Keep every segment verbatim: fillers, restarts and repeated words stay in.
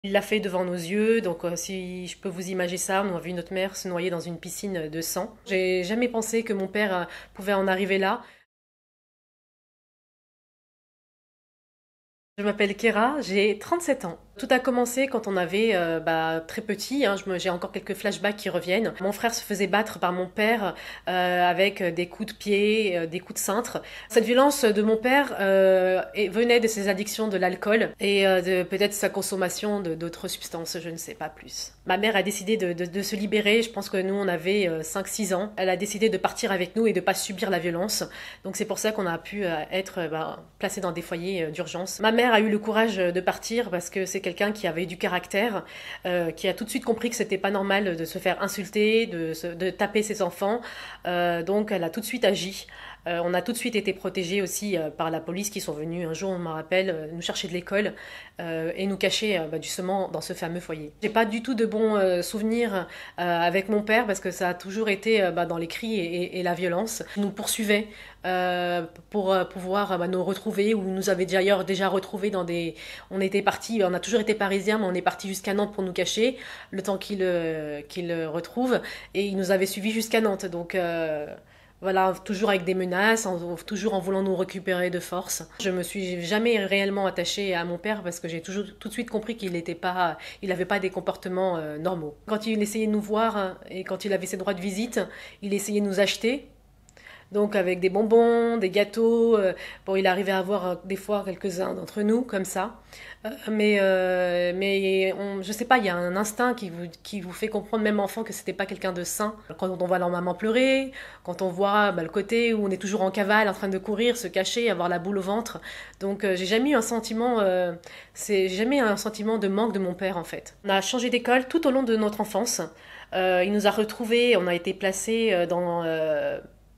Il l'a fait devant nos yeux, donc euh, si je peux vous imaginer ça, on a vu notre mère se noyer dans une piscine de sang. J'ai jamais pensé que mon père euh, pouvait en arriver là. Je m'appelle Kéra, j'ai trente-sept ans. Tout a commencé quand on avait euh, bah, très petit, hein, je me- j'ai encore quelques flashbacks qui reviennent. Mon frère se faisait battre par mon père euh, avec des coups de pied, euh, des coups de cintre. Cette violence de mon père euh, et- venait de ses addictions de l'alcool et euh, de peut-être sa consommation de- d'autres substances, je ne sais pas plus. Ma mère a décidé de, de- de se libérer, je pense que nous on avait euh, cinq six ans. Elle a décidé de partir avec nous et de ne pas subir la violence. Donc c'est pour ça qu'on a pu euh, être euh, bah, placés dans des foyers euh, d'urgence. Ma mère a eu le courage de partir parce que c'est quelqu'un qui avait du caractère, euh, qui a tout de suite compris que c'était pas normal de se faire insulter, de, se- de taper ses enfants. Euh, donc elle a tout de suite agi. Euh, on a tout de suite été protégés aussi euh, par la police qui sont venus un jour, on me rappelle, euh, nous chercher de l'école euh, et nous cacher euh, bah, justement dans ce fameux foyer. J'ai pas du tout de bons euh, souvenirs euh, avec mon père parce que ça a toujours été euh, bah, dans les cris et, et- et la violence. Il nous poursuivait euh, pour euh, pouvoir euh, bah, nous retrouver ou nous avait d'ailleurs déjà retrouvés dans des... On était partis, on a toujours été parisiens mais on est parti jusqu'à Nantes pour nous cacher le temps qu'il euh, qu'il retrouve et il nous avait suivis jusqu'à Nantes. Donc... Euh, voilà, toujours avec des menaces, en- toujours en voulant nous récupérer de force. Je me suis jamais réellement attachée à mon père parce que j'ai toujours tout de suite compris qu'il n'était pas, il n'avait pas des comportements euh, normaux. Quand il essayait de nous voir hein, et quand il avait ses droits de visite, il essayait de nous acheter. Donc avec des bonbons, des gâteaux. Euh, bon, il arrivait à avoir euh, des fois quelques-uns d'entre nous comme ça. Euh, mais euh, mais on, je sais pas, il y a un instinct qui vous, qui vous fait comprendre, même enfant, que c'était pas quelqu'un de sain. Quand on voit leur maman pleurer, quand on voit bah, le côté où on est toujours en cavale, en train de courir, se cacher, avoir la boule au ventre. Donc euh, j'ai jamais eu un sentiment, euh, c'est j'ai jamais eu un sentiment de manque de mon père en fait. On a changé d'école tout au long de notre enfance. Euh, il nous a retrouvés, on a été placés euh, dans euh,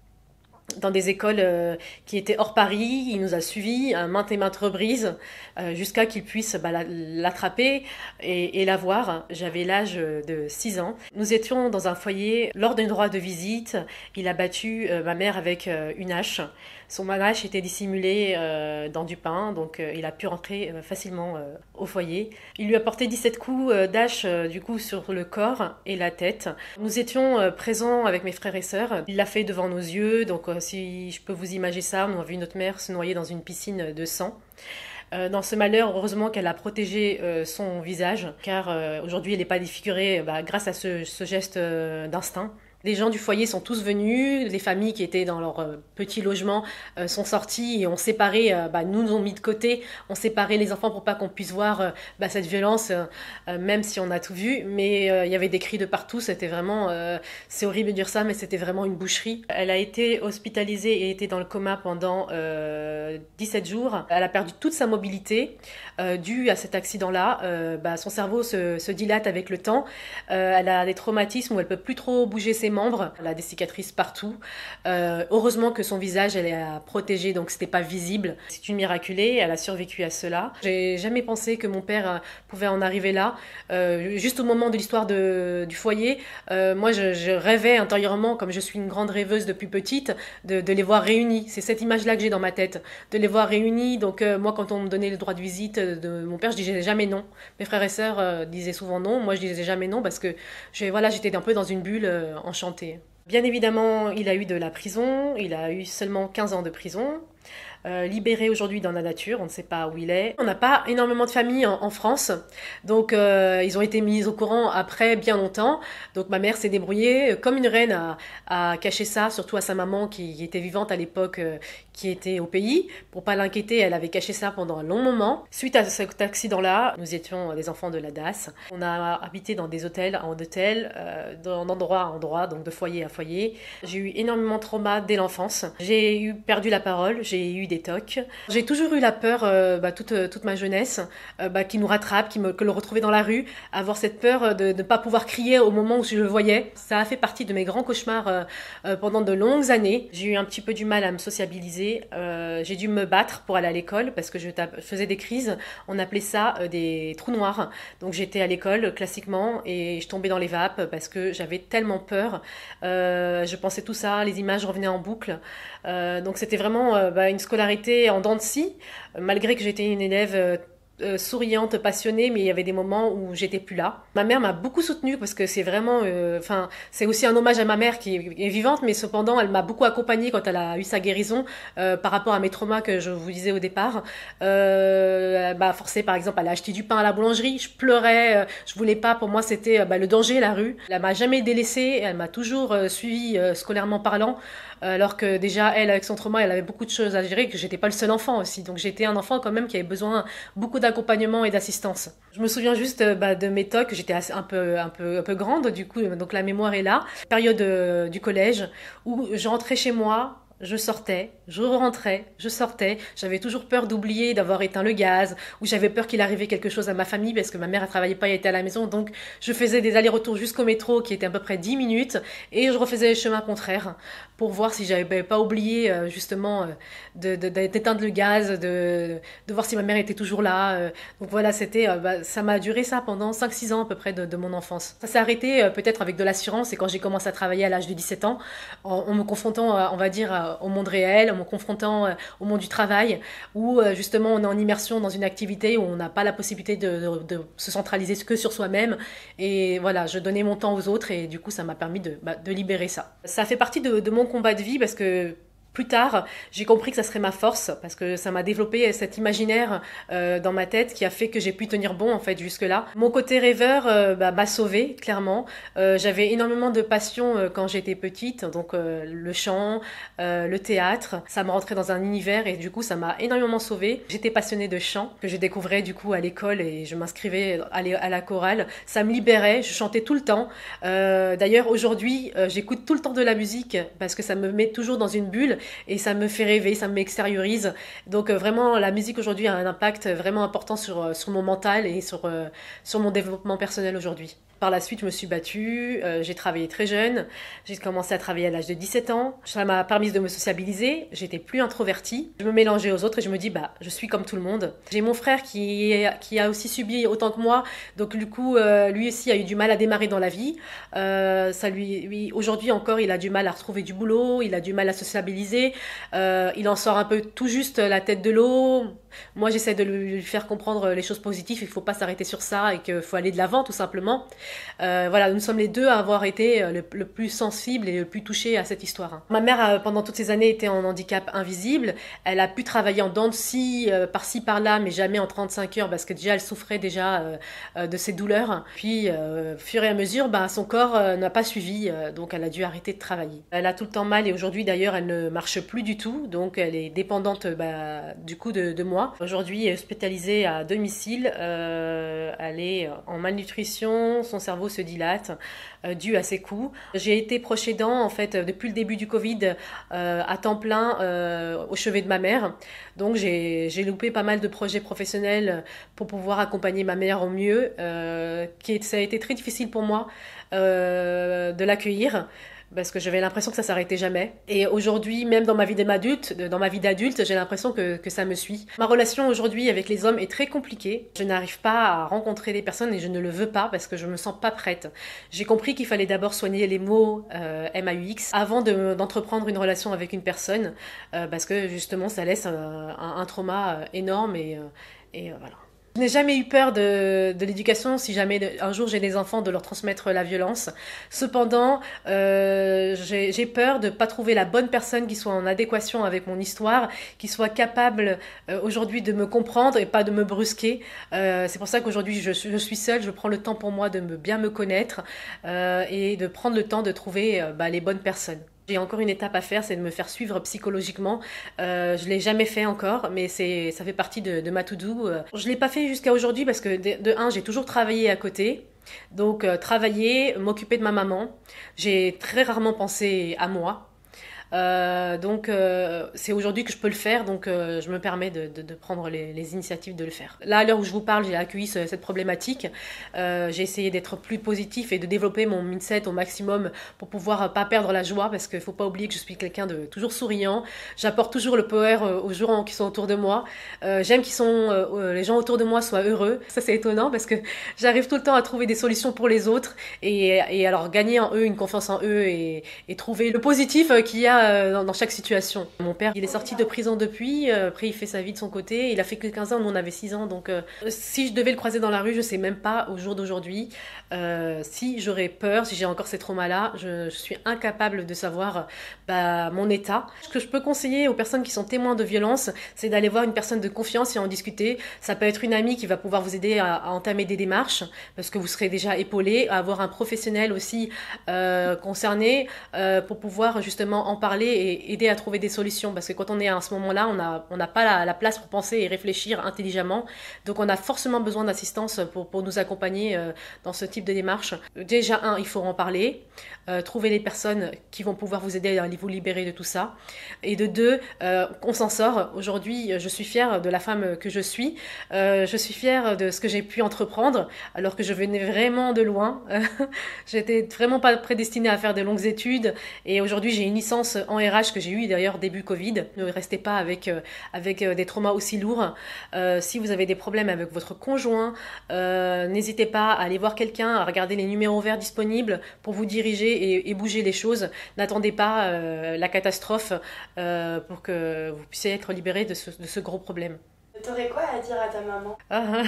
dans des écoles euh, qui étaient hors Paris. Il nous a suivis à maintes et maintes reprises euh, jusqu'à qu'il puisse bah, l'attraper et, et la voir. J'avais l'âge de six ans. Nous étions dans un foyer. Lors d'un droit de visite, il a battu euh, ma mère avec euh, une hache. Son hache était dissimulé euh, dans du pain, donc euh, il a pu rentrer euh, facilement euh, au foyer. Il lui a porté dix-sept coups euh, d'hache euh, du coup sur le corps et la tête. Nous étions euh, présents avec mes frères et sœurs. Il l'a fait devant nos yeux, donc euh, si je peux vous imaginer ça, on a vu notre mère se noyer dans une piscine de sang. Euh, dans ce malheur, heureusement qu'elle a protégé euh, son visage, car euh, aujourd'hui elle n'est pas défigurée bah, grâce à ce, ce geste euh, d'instinct. Les gens du foyer sont tous venus, les familles qui étaient dans leur euh, petit logement euh, sont sorties et ont séparé, euh, bah, nous nous ont mis de côté, ont séparé les enfants pour pas qu'on puisse voir euh, bah, cette violence, euh, euh, même si on a tout vu. Mais euh, il y avait des cris de partout, c'était vraiment, euh, c'est horrible de dire ça, mais c'était vraiment une boucherie. Elle a été hospitalisée et était dans le coma pendant euh, dix-sept jours. Elle a perdu toute sa mobilité euh, due à cet accident-là. Euh, bah, son cerveau se, se dilate avec le temps. Euh, elle a des traumatismes où elle peut plus trop bouger ses membres. Elle a des cicatrices partout. Euh, heureusement que son visage, elle est à protéger, donc c'était pas visible. C'est une miraculée. Elle a survécu à cela. J'ai jamais pensé que mon père euh, pouvait en arriver là. Euh, juste au moment de l'histoire de, du foyer, euh, moi, je, je rêvais intérieurement, comme je suis une grande rêveuse depuis petite, de, de les voir réunis. C'est cette image-là que j'ai dans ma tête, de les voir réunis. Donc euh, moi, quand on me donnait le droit de visite de mon père, je disais jamais non. Mes frères et sœurs euh, disaient souvent non. Moi, je disais jamais non parce que je, voilà, j'étais un peu dans une bulle euh, enchantée. Bien évidemment, il a eu de la prison. Il a eu seulement quinze ans de prison. Euh, libéré aujourd'hui dans la nature, on ne sait pas où il est. On n'a pas énormément de familles en, en France, donc euh, ils ont été mis au courant après bien longtemps. Donc ma mère s'est débrouillée comme une reine à, à cacher ça, surtout à sa maman qui était vivante à l'époque, euh, qui était au pays. Pour pas l'inquiéter, elle avait caché ça pendant un long moment. Suite à cet accident-là, nous étions des enfants de la D A S. On a habité dans des hôtels, en hôtel, euh, d'endroit à endroit, donc de foyer à foyer. J'ai eu énormément de trauma dès l'enfance. J'ai eu perdu la parole, j'ai eu des tocs. J'ai toujours eu la peur, euh, bah, toute, toute ma jeunesse, euh, bah, qu'il nous rattrape, qu'il me, que le retrouver dans la rue, avoir cette peur de ne pas pouvoir crier au moment où je le voyais. Ça a fait partie de mes grands cauchemars euh, euh, pendant de longues années. J'ai eu un petit peu du mal à me sociabiliser. Euh, j'ai dû me battre pour aller à l'école parce que je, je faisais des crises. On appelait ça euh, des trous noirs. Donc j'étais à l'école classiquement et je tombais dans les vapes parce que j'avais tellement peur. Euh, je pensais tout ça, les images revenaient en boucle. Euh, donc c'était vraiment euh, bah, une scolarité en dents de scie, malgré que j'étais une élève euh, euh, souriante, passionnée, mais il y avait des moments où j'étais plus là. Ma mère m'a beaucoup soutenue parce que c'est vraiment, enfin, euh, c'est aussi un hommage à ma mère qui est, est vivante, mais cependant, elle m'a beaucoup accompagnée quand elle a eu sa guérison euh, par rapport à mes traumas que je vous disais au départ. Euh, elle m'a forcé, par exemple, à aller acheter du pain à la boulangerie. Je pleurais, euh, je voulais pas. Pour moi, c'était euh, bah, le danger, la rue. Elle m'a jamais délaissée. Elle m'a toujours euh, suivie euh, scolairement parlant. Alors que déjà, elle, avec son trauma, elle avait beaucoup de choses à gérer, que j'étais pas le seul enfant aussi. Donc j'étais un enfant quand même qui avait besoin beaucoup d'accompagnement et d'assistance. Je me souviens juste bah, de mes tocs, j'étais un peu, un, peu, un peu grande, du coup, donc la mémoire est là. Période euh, du collège, où je rentrais chez moi, je sortais, je rentrais, je sortais. J'avais toujours peur d'oublier d'avoir éteint le gaz, ou j'avais peur qu'il arrivait quelque chose à ma famille parce que ma mère ne travaillait pas, elle était à la maison. Donc je faisais des allers-retours jusqu'au métro qui était à peu près dix minutes et je refaisais le chemin contraire pour voir si j'avais pas oublié justement de, de, d'éteindre le gaz, de, de voir si ma mère était toujours là. Donc voilà, c'était, bah, ça m'a duré ça pendant cinq six ans à peu près de, de mon enfance. Ça s'est arrêté peut-être avec de l'assurance et quand j'ai commencé à travailler à l'âge de dix-sept ans, en, en me confrontant, on va dire, au monde réel, en me confrontant au monde du travail, où justement on est en immersion dans une activité où on n'a pas la possibilité de, de, de se centraliser que sur soi-même. Et voilà, je donnais mon temps aux autres et du coup ça m'a permis de, bah, de libérer ça. Ça fait partie de, de mon combat de vie parce que plus tard, j'ai compris que ça serait ma force parce que ça m'a développé cet imaginaire euh, dans ma tête qui a fait que j'ai pu tenir bon en fait jusque-là. Mon côté rêveur euh, bah, m'a sauvée clairement. Euh, j'avais énormément de passion euh, quand j'étais petite, donc euh, le chant, euh, le théâtre, ça me rentrait dans un univers et du coup ça m'a énormément sauvée. J'étais passionnée de chant que je découvrais du coup à l'école et je m'inscrivais à la chorale. Ça me libérait, je chantais tout le temps. Euh, d'ailleurs aujourd'hui, euh, j'écoute tout le temps de la musique parce que ça me met toujours dans une bulle. Et ça me fait rêver, ça m'extériorise. Donc euh, vraiment, la musique aujourd'hui a un impact vraiment important sur, sur mon mental et sur, euh, sur mon développement personnel aujourd'hui. Par la suite, je me suis battue, euh, j'ai travaillé très jeune, j'ai commencé à travailler à l'âge de dix-sept ans. Ça m'a permis de me sociabiliser, j'étais plus introvertie. Je me mélangeais aux autres et je me dis, bah, je suis comme tout le monde. J'ai mon frère qui, est, qui a aussi subi autant que moi, donc du coup, euh, lui aussi a eu du mal à démarrer dans la vie. Euh, ça lui, lui, aujourd'hui encore, il a du mal à retrouver du boulot, il a du mal à sociabiliser, euh, il en sort un peu tout juste la tête de l'eau. Moi, j'essaie de lui faire comprendre les choses positives, il ne faut pas s'arrêter sur ça et qu'il faut aller de l'avant tout simplement. Euh, voilà, nous sommes les deux à avoir été le, le plus sensibles et le plus touchés à cette histoire. Hein. Ma mère, euh, pendant toutes ces années, était en handicap invisible. Elle a pu travailler en dents de scie, euh, par-ci, par-là, mais jamais en trente-cinq heures parce que déjà, elle souffrait déjà euh, euh, de ses douleurs. Puis, euh, au fur et à mesure, bah, son corps euh, n'a pas suivi, euh, donc elle a dû arrêter de travailler. Elle a tout le temps mal et aujourd'hui, d'ailleurs, elle ne marche plus du tout, donc elle est dépendante bah, du coup de, de moi. Aujourd'hui, elle est hospitalisée à domicile. Euh, elle est en malnutrition, son cerveau se dilate euh, dû à ses coups. J'ai été proche aidant en fait depuis le début du Covid euh, à temps plein euh, au chevet de ma mère. Donc j'ai, j'ai loupé pas mal de projets professionnels pour pouvoir accompagner ma mère au mieux. Euh, qui, ça a été très difficile pour moi euh, de l'accueillir. Parce que j'avais l'impression que ça s'arrêtait jamais. Et aujourd'hui, même dans ma vie d'adulte, dans ma vie d'adulte, j'ai l'impression que, que ça me suit. Ma relation aujourd'hui avec les hommes est très compliquée. Je n'arrive pas à rencontrer des personnes et je ne le veux pas parce que je me sens pas prête. J'ai compris qu'il fallait d'abord soigner les mots euh, M A U X avant de, d'entreprendre une relation avec une personne euh, parce que justement, ça laisse un, un, un trauma énorme et, euh, et euh, voilà. Je n'ai jamais eu peur de, de l'éducation, si jamais de, un jour j'ai des enfants, de leur transmettre la violence. Cependant, euh, j'ai, j'ai peur de ne pas trouver la bonne personne qui soit en adéquation avec mon histoire, qui soit capable euh, aujourd'hui de me comprendre et pas de me brusquer. Euh, c'est pour ça qu'aujourd'hui je, je suis seule, je prends le temps pour moi de me, bien me connaître euh, et de prendre le temps de trouver euh, bah, les bonnes personnes. J'ai encore une étape à faire, c'est de me faire suivre psychologiquement. Euh, je ne l'ai jamais fait encore, mais c'est, ça fait partie de, de ma to-do. Je ne l'ai pas fait jusqu'à aujourd'hui parce que de, de un, j'ai toujours travaillé à côté. Donc euh, travailler, m'occuper de ma maman. J'ai très rarement pensé à moi. Euh, donc euh, c'est aujourd'hui que je peux le faire, donc euh, je me permets de, de, de prendre les, les initiatives de le faire. Là, à l'heure où je vous parle, j'ai accueilli ce, cette problématique. Euh, j'ai essayé d'être plus positif et de développer mon mindset au maximum pour pouvoir pas perdre la joie, parce qu'il faut pas oublier que je suis quelqu'un de toujours souriant. J'apporte toujours le power aux gens qui sont autour de moi. Euh, j'aime qu'ils sont, euh, les gens autour de moi soient heureux. Ça, c'est étonnant parce que j'arrive tout le temps à trouver des solutions pour les autres et, et alors gagner en eux, une confiance en eux et, et trouver le positif qu'il y a pas euh, dans, dans chaque situation. Mon père, il est sorti de prison depuis, euh, après il fait sa vie de son côté, il a fait que quinze ans, nous on avait six ans, donc euh, si je devais le croiser dans la rue, je sais même pas au jour d'aujourd'hui euh, si j'aurais peur, si j'ai encore ces traumas-là, je, je suis incapable de savoir bah, mon état. Ce que je peux conseiller aux personnes qui sont témoins de violence, c'est d'aller voir une personne de confiance et en discuter. Ça peut être une amie qui va pouvoir vous aider à, à entamer des démarches, parce que vous serez déjà épaulé, à avoir un professionnel aussi euh, concerné euh, pour pouvoir justement en parler et aider à trouver des solutions, parce que quand on est à ce moment-là, on n'a on n'a pas la, la place pour penser et réfléchir intelligemment, donc on a forcément besoin d'assistance pour, pour nous accompagner euh, dans ce type de démarche. Déjà, un, il faut en parler, euh, trouver les personnes qui vont pouvoir vous aider à vous libérer de tout ça, et de deux, euh, on s'en sort. Aujourd'hui, je suis fière de la femme que je suis, euh, je suis fière de ce que j'ai pu entreprendre, alors que je venais vraiment de loin. J'étais vraiment pas prédestinée à faire de longues études, et aujourd'hui j'ai une licence en R H que j'ai eue d'ailleurs début Covid. Ne restez pas avec, euh, avec euh, des traumas aussi lourds. Euh, si vous avez des problèmes avec votre conjoint, euh, n'hésitez pas à aller voir quelqu'un, à regarder les numéros verts disponibles pour vous diriger et, et bouger les choses. N'attendez pas euh, la catastrophe euh, pour que vous puissiez être libéré de ce, de ce gros problème. T'aurais quoi à dire à ta maman? Ah,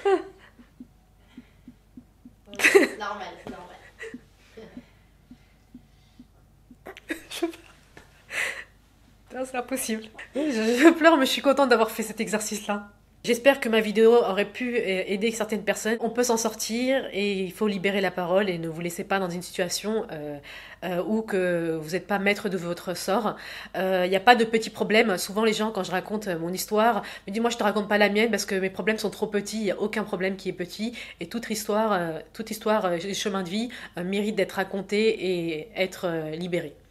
C'est normal, c'est normal. non, c'est impossible. Je, je pleure, mais je suis contente d'avoir fait cet exercice-là. J'espère que ma vidéo aurait pu aider certaines personnes. On peut s'en sortir et il faut libérer la parole et ne vous laissez pas dans une situation euh, euh, où que vous n'êtes pas maître de votre sort. Il euh, n'y a pas de petits problèmes. Souvent les gens, quand je raconte mon histoire, me disent moi je te raconte pas la mienne parce que mes problèmes sont trop petits. Il n'y a aucun problème qui est petit et toute histoire, euh, toute histoire, euh, chemin de vie euh, mérite d'être racontée et être euh, libérée.